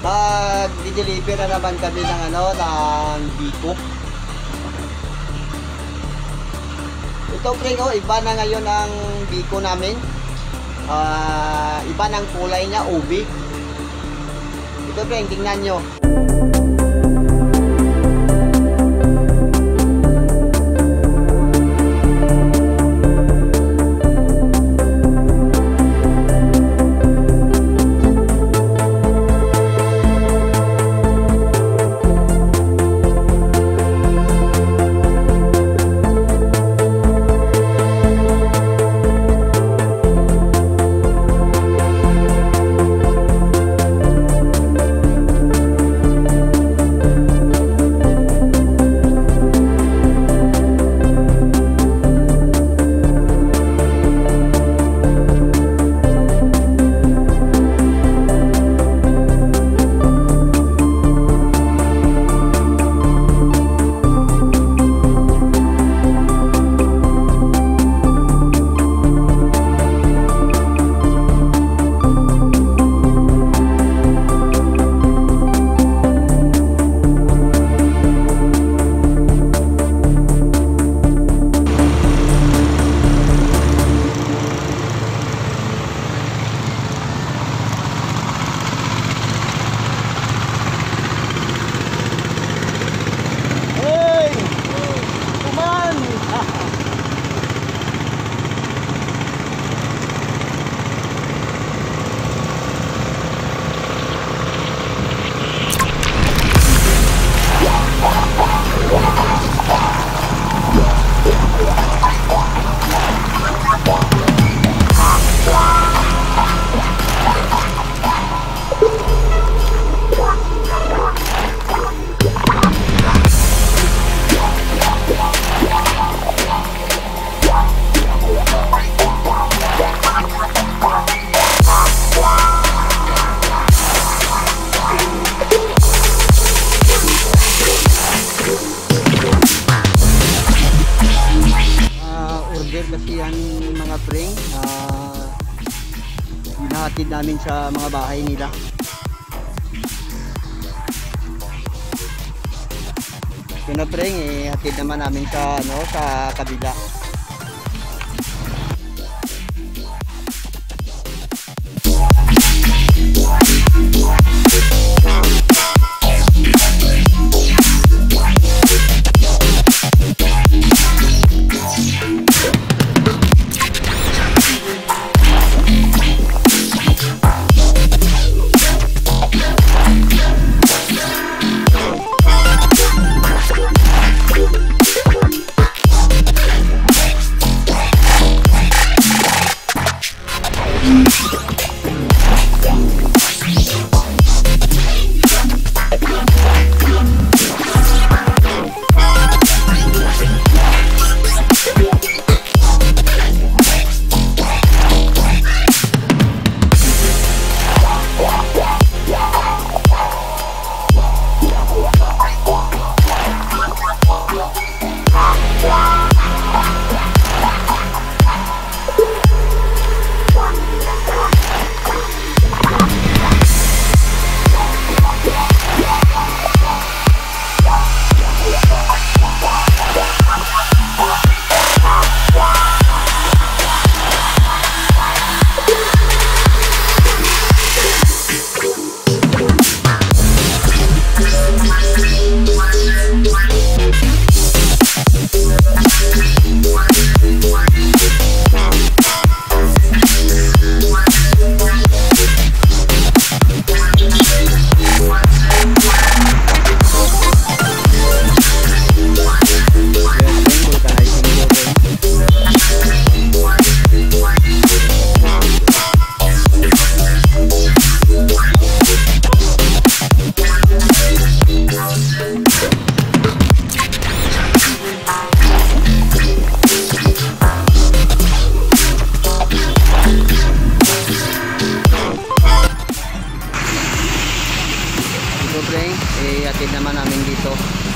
Mag-deliver na naman kami ng ng biko. Ito pre, iba na ngayon ang biko namin. Iba ng kulay niya, ubi. Ito pre, tingnan nyo. Kasi yan mga preng, hinahatid namin sa mga bahay nila. Yun na preng, hatid naman namin sa sa kabila. Atid naman namin dito.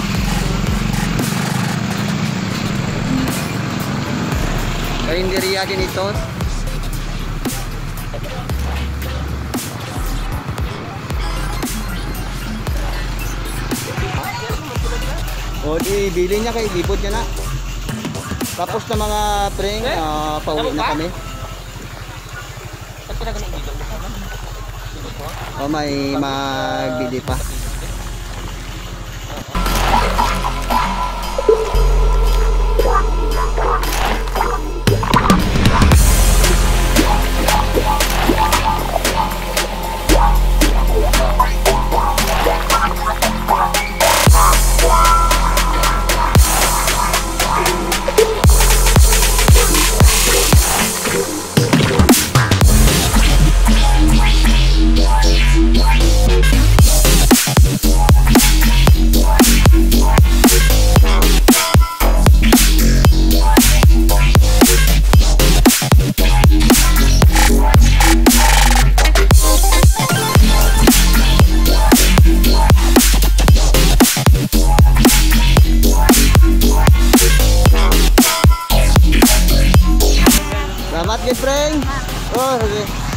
Karinderya din ito. O di, bili niya kay libot niya na. Tapos na mga preng, pauwi na kami. O may magbili pa. Selamat guys, Frank. Oh, okay.